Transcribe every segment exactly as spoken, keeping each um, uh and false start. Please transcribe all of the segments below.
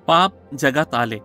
पाप जगात आले।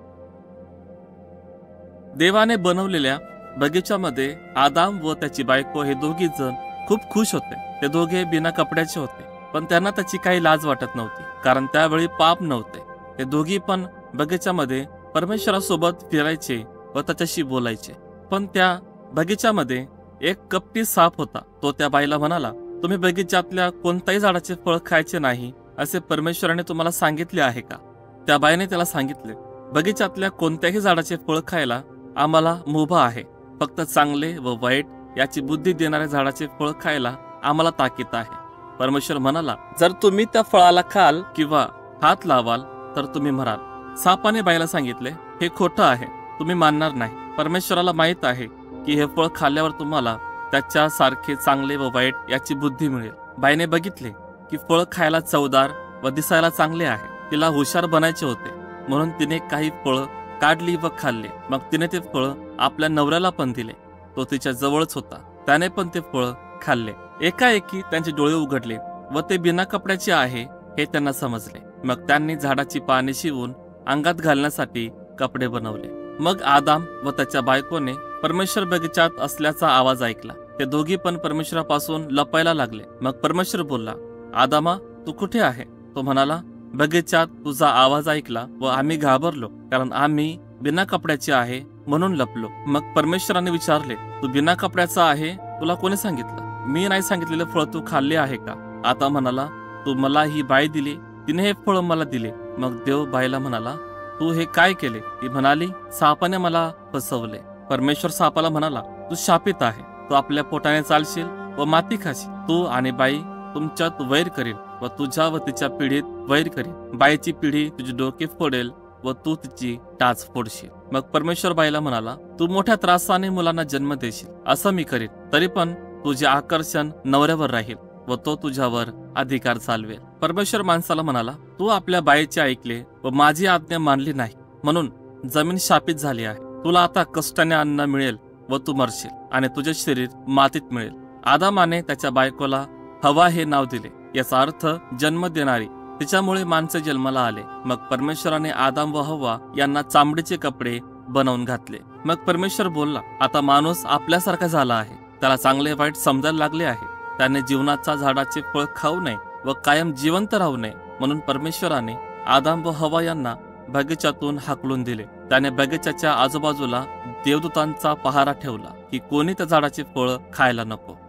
देवाने बनवलेल्या बगीच्यामध्ये आदाम व त्याची बायको हे दोघी जण खूप खुश होते। ते दोघे बिना कपड्याचे होते, पण त्यांना त्याची काही लाज वाटत नव्हती, कारण त्यावेळी पाप नव्हते। ते दोघी पण बगीच्यामध्ये परमेश्वरासोबत फिरायचे व त्याच्याशी बोलायचे। पण त्या बगीच्यामध्ये एक कपटी साप होता। तो त्या बाईला म्हणाला, तुम्ही बगीच्यातल्या कोणत्याही झाडाचे फळ खायचे नाही असे परमेश्वराने तुम्हाला सांगितले आहे का? त्या बाईने त्याला सांगितले, बगीच्यातल्या कोणत्याही झाडाचे फळ खायला आम्हाला मुभा आहे, फक्त चांगले व वाईट याची बुद्धी देणाऱ्या झाडाचे फळ खायला आम्हाला ताकीद आहे। परमेश्वर म्हणाला, जर तुम्ही त्या फळाला खाल किंवा हात लावाल तर तुम्ही मराल। सापाने बाईला सांगितले, हे खोटं आहे, तुम्ही मानणार नाही। परमेश्वराला माहित आहे की हे फळ खाल्ल्यावर तुम्हाला त्याच्या सारखे चांगले व वाईट याची बुद्धी मिळेल। बाईने बघितले की फळ खायला चवदार व दिसायला चांगले आहे। तिला हुशार बनायचे होते, म्हणून तिने काही फळ काढली व खाल्ले। मग तिने ते फळ आपल्या नवऱ्याला पण दिले। तो तिच्या जवळच होता, त्याने पण ते फळ खाल्ले। एकाएकी त्यांचे डोळे उघडले व ते बिना कपड्याचे आहे हे त्यांना समजले। मग त्यांनी झाडाची पाने शिवून अंगात घालण्यासाठी कपडे बनवले। मग आदाम व त्याच्या बायकोने परमेश्वर बगीच्यात असल्याचा आवाज ऐकला। ते दोघी पण परमेश्वरापासून लपायला लागले। मग परमेश्वर बोलला, आदामा तू कुठे आहे? तो म्हणाला, बगीच्यात तुझा आवाज ऐकला व आम्ही घाबरलो, कारण आम्ही बिना कपड्याचे आहे म्हणून लपलो। मग परमेश्वराने विचारले, तू बिना कपड्याचा आहे तुला कोणी सांगितलं? मी नाही सांगितलेले फळ तू खाल्ले आहे का? आता म्हणाला, तू मला ही बाई दिली, तिने हे फळ मला दिले। मग देव बाईला म्हणाला, तू हे काय केले? ती म्हणाली, सापाने मला फसवले। परमेश्वर सापाला म्हणाला, तू शापित आहे, तू आपल्या पोटाने चालशील व माती खाशील। तू आणि बाई तुमच्यात वैर करील व तुझ्या व तिच्या पिढीत वैर करील। बाईची पिढी तुझी डोके फोडेल व तू तिची टाच फोडशील। मग परमेश्वर बाईला म्हणाला, तू मोठ्या त्रासाने मुलांना जन्म देशील, असं मी करीन, तरी पण तुझे आकर्षण नवऱ्यावर राहील व तो तुझ्यावर अधिकार चालवेल। परमेश्वर माणसाला म्हणाला, तू आपल्या बाईचे ऐकले व माझी आज्ञा मानली नाही, म्हणून जमीन शापित झाली आहे। तुला आता कष्टाने अन्न मिळेल व तू मरशील आणि तुझे शरीर मातीत मिळेल। आदामाने त्याच्या बायकोला हवा हे नाव दिले, याचा अर्थ जन्म देणारी। तिच्यामुळे माणसे जन्माला आले। मग परमेश्वराने आदाम व हव्वा यांना चामडीचे कपडे बनवून घातले। मग परमेश्वर बोलला, आता माणूस आपल्यासारखा झाला आहे, त्याला चांगले वाईट समजायला लागले आहे। त्याने जीवनाच्या झाडाचे फळ खाऊ नये व कायम जिवंत राहू नये, म्हणून परमेश्वराने आदाम व हव्वा यांना बगीच्यातून हाकलून दिले। त्याने बगीच्याच्या आजूबाजूला देवदूतांचा पहारा ठेवला की कोणी त्या झाडाचे फळ खायला नको।